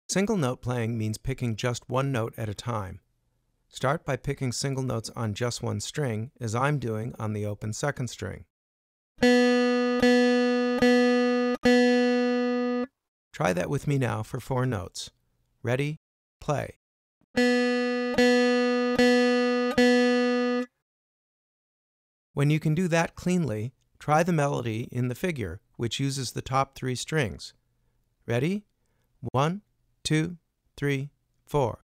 Single note playing means picking just one note at a time. Start by picking single notes on just one string, as I'm doing on the open second string. Try that with me now for 4 notes. Ready? Play. When you can do that cleanly, try the melody in the figure, which uses the top 3 strings. Ready? 1, 2, 3, 4.